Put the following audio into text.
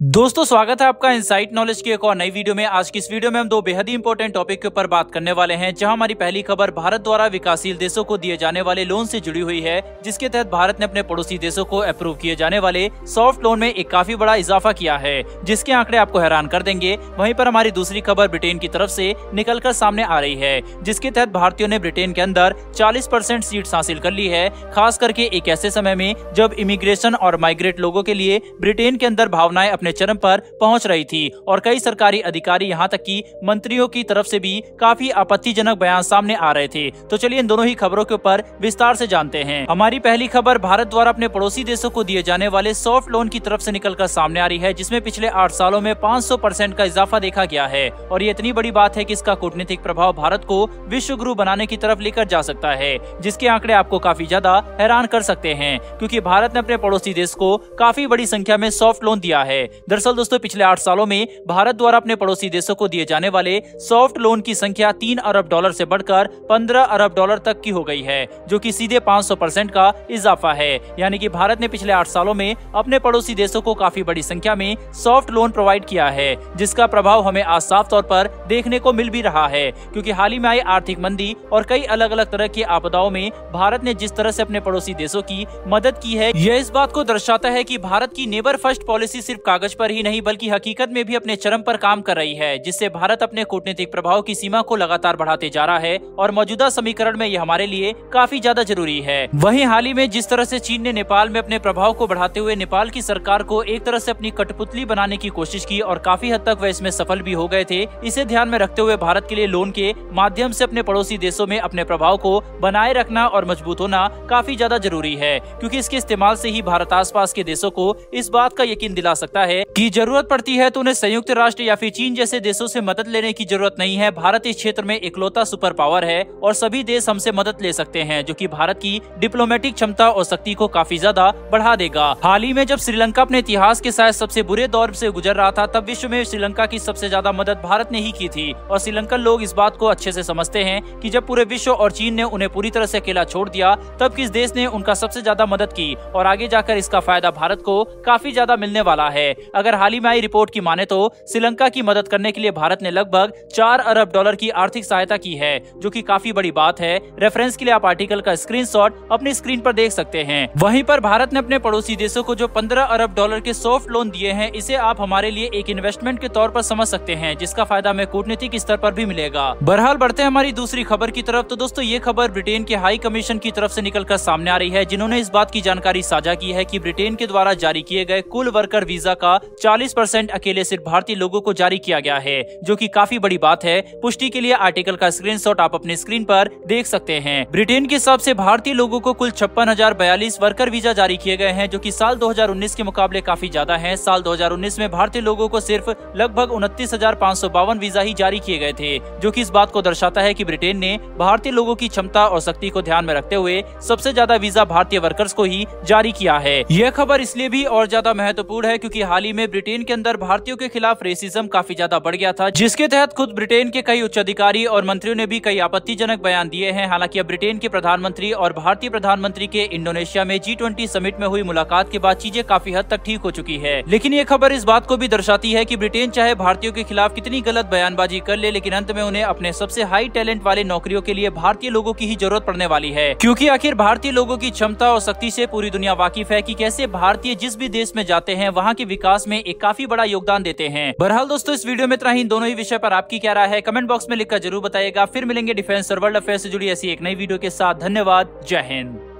दोस्तों स्वागत है आपका इनसाइट नॉलेज की एक और नई वीडियो में। आज की इस वीडियो में हम दो बेहद ही इंपॉर्टेंट टॉपिक के ऊपर बात करने वाले हैं, जहां हमारी पहली खबर भारत द्वारा विकासशील देशों को दिए जाने वाले लोन से जुड़ी हुई है, जिसके तहत भारत ने अपने पड़ोसी देशों को अप्रूव किए जाने वाले सॉफ्ट लोन में एक काफी बड़ा इजाफा किया है, जिसके आंकड़े आपको हैरान कर देंगे। वहीं पर हमारी दूसरी खबर ब्रिटेन की तरफ से निकलकर सामने आ रही है, जिसके तहत भारतीयों ने ब्रिटेन के अंदर 40% सीट्स हासिल कर ली है, खास करके एक ऐसे समय में जब इमिग्रेशन और माइग्रेट लोगों के लिए ब्रिटेन के अंदर भावनाएं अपने चरम पर पहुंच रही थी और कई सरकारी अधिकारी यहां तक कि मंत्रियों की तरफ से भी काफी आपत्तिजनक बयान सामने आ रहे थे। तो चलिए इन दोनों ही खबरों के ऊपर विस्तार से जानते हैं। हमारी पहली खबर भारत द्वारा अपने पड़ोसी देशों को दिए जाने वाले सॉफ्ट लोन की तरफ से निकलकर सामने आ रही है, जिसमें पिछले 8 सालों में 500% का इजाफा देखा गया है और ये इतनी बड़ी बात है कि इसका कूटनीतिक प्रभाव भारत को विश्व गुरु बनाने की तरफ लेकर जा सकता है, जिसके आंकड़े आपको काफी ज्यादा हैरान कर सकते हैं, क्योंकि भारत ने अपने पड़ोसी देश को काफी बड़ी संख्या में सॉफ्ट लोन दिया है। दरअसल दोस्तों पिछले 8 सालों में भारत द्वारा अपने पड़ोसी देशों को दिए जाने वाले सॉफ्ट लोन की संख्या $3 अरब से बढ़कर $15 अरब तक की हो गई है, जो कि सीधे 500% का इजाफा है। यानी कि भारत ने पिछले 8 सालों में अपने पड़ोसी देशों को काफी बड़ी संख्या में सॉफ्ट लोन प्रोवाइड किया है, जिसका प्रभाव हमें आज साफ तौर पर देखने को मिल भी रहा है, क्योंकि हाल ही में आई आर्थिक मंदी और कई अलग अलग तरह की आपदाओं में भारत ने जिस तरह से अपने पड़ोसी देशों की मदद की है, यह इस बात को दर्शाता है कि भारत की नेबर फर्स्ट पॉलिसी सिर्फ कागज पर ही नहीं बल्कि हकीकत में भी अपने चरम पर काम कर रही है, जिससे भारत अपने कूटनीतिक प्रभाव की सीमा को लगातार बढ़ाते जा रहा है और मौजूदा समीकरण में यह हमारे लिए काफी ज्यादा जरूरी है। वहीं हाल ही में जिस तरह से चीन ने नेपाल में अपने प्रभाव को बढ़ाते हुए नेपाल की सरकार को एक तरह से अपनी कठपुतली बनाने की कोशिश की और काफी हद तक वह इसमें सफल भी हो गए थे, इसे ध्यान में रखते हुए भारत के लिए लोन के माध्यम से अपने पड़ोसी देशों में अपने प्रभाव को बनाए रखना और मजबूत होना काफी ज्यादा जरूरी है, क्योंकि इसके इस्तेमाल से ही भारत आसपास के देशों को इस बात का यकीन दिला सकता है कि जरूरत पड़ती है तो उन्हें संयुक्त राष्ट्र या फिर चीन जैसे देशों से मदद लेने की जरूरत नहीं है। भारत इस क्षेत्र में इकलौता सुपर पावर है और सभी देश हमसे मदद ले सकते हैं, जो कि भारत की डिप्लोमेटिक क्षमता और शक्ति को काफी ज्यादा बढ़ा देगा। हाल ही में जब श्रीलंका अपने इतिहास के शायद सबसे बुरे दौर से गुजर रहा था, तब विश्व में श्रीलंका की सबसे ज्यादा मदद भारत ने ही की थी और श्रीलंकन लोग इस बात को अच्छे से समझते हैं कि जब पूरे विश्व और चीन ने उन्हें पूरी तरह से अकेला छोड़ दिया, तब किस देश ने उनका सबसे ज्यादा मदद की और आगे जाकर इसका फायदा भारत को काफी ज्यादा मिलने वाला है। अगर हाल ही में आई रिपोर्ट की माने तो श्रीलंका की मदद करने के लिए भारत ने लगभग $4 अरब की आर्थिक सहायता की है, जो कि काफी बड़ी बात है। रेफरेंस के लिए आप आर्टिकल का स्क्रीनशॉट अपनी स्क्रीन पर देख सकते हैं। वहीं पर भारत ने अपने पड़ोसी देशों को जो $15 अरब के सॉफ्ट लोन दिए हैं, इसे आप हमारे लिए एक इन्वेस्टमेंट के तौर पर समझ सकते हैं, जिसका फायदा हमें कूटनीतिक स्तर पर भी मिलेगा। बहरहाल बढ़ते हैं हमारी दूसरी खबर की तरफ। तो दोस्तों ये खबर ब्रिटेन के हाई कमीशन की तरफ से निकलकर सामने आ रही है, जिन्होंने इस बात की जानकारी साझा की है कि ब्रिटेन के द्वारा जारी किए गए कुल वर्कर वीजा का 40% अकेले सिर्फ भारतीय लोगों को जारी किया गया है, जो कि काफी बड़ी बात है। पुष्टि के लिए आर्टिकल का स्क्रीनशॉट आप अपनी स्क्रीन पर देख सकते हैं। ब्रिटेन के हिसाब से भारतीय लोगों को कुल 56,042 वर्कर वीजा जारी किए गए हैं, जो कि साल 2019 के मुकाबले काफी ज्यादा हैं। साल 2019 में भारतीय लोगों को सिर्फ लगभग 29,552 वीजा ही जारी किए गए थे, जो कि इस बात को दर्शाता है कि ब्रिटेन ने भारतीय लोगों की क्षमता और शक्ति को ध्यान में रखते हुए सबसे ज्यादा वीजा भारतीय वर्कर्स को ही जारी किया है। यह खबर इसलिए भी और ज्यादा महत्वपूर्ण है क्योंकि हाल ही में ब्रिटेन के अंदर भारतीयों के खिलाफ रेसिज्म काफी ज्यादा बढ़ गया था, जिसके तहत खुद ब्रिटेन के कई उच्च अधिकारी और मंत्रियों ने भी कई आपत्तिजनक बयान दिए हैं। हालांकि अब ब्रिटेन के प्रधानमंत्री और भारतीय प्रधानमंत्री के इंडोनेशिया में G20 समिट में हुई मुलाकात के बाद चीजें काफी हद तक ठीक हो चुकी है। लेकिन ये खबर इस बात को भी दर्शाती है कि ब्रिटेन चाहे भारतीयों के खिलाफ कितनी गलत बयानबाजी कर ले, लेकिन अंत में उन्हें अपने सबसे हाई टैलेंट वाले नौकरियों के लिए भारतीय लोगों की ही जरूरत पड़ने वाली है, क्योंकि आखिर भारतीय लोगों की क्षमता और शक्ति से पूरी दुनिया वाकिफ है कि कैसे भारतीय जिस भी देश में जाते हैं वहाँ के विकास में एक काफी बड़ा योगदान देते हैं। बहरहाल दोस्तों इस वीडियो में इतना ही। इन दोनों ही विषय पर आपकी क्या राय है कमेंट बॉक्स में लिखकर जरूर बताइएगा। फिर मिलेंगे डिफेंस और वर्ल्ड अफेयर्स से जुड़ी ऐसी एक नई वीडियो के साथ। धन्यवाद। जय हिंद।